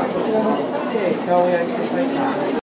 こちらの方で顔を焼いて書いた